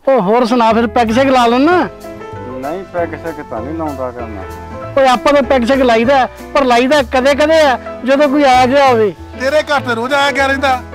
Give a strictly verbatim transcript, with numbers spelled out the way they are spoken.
ਉਹ ਹੋਰ ਸੁਣਾ ਫਿਰ ਪੈਗ ਸ਼ੈਗ ਲਾ ਲਓ ਨਾ। ਨਹੀਂ ਪੈਗ ਸ਼ੈਗ ਤਾਂ ਨਹੀਂ ਲਾਉਂਦਾ ਕਰਨਾ। ਓਏ ਆਪਾਂ ਤਾਂ ਪੈਗ ਸ਼ੈਗ ਲਾਈਦਾ, ਪਰ ਲਾਈਦਾ ਕਦੇ ਕਦੇ ਆ ਜਦੋਂ ਕੋਈ ਆ ਗਿਆ ਹੋਵੇ। ਤੇਰੇ ਘਰ ਤੇ ਰੋਜ਼ ਆਇਆ ਗਿਆ ਰਹਿੰਦਾ।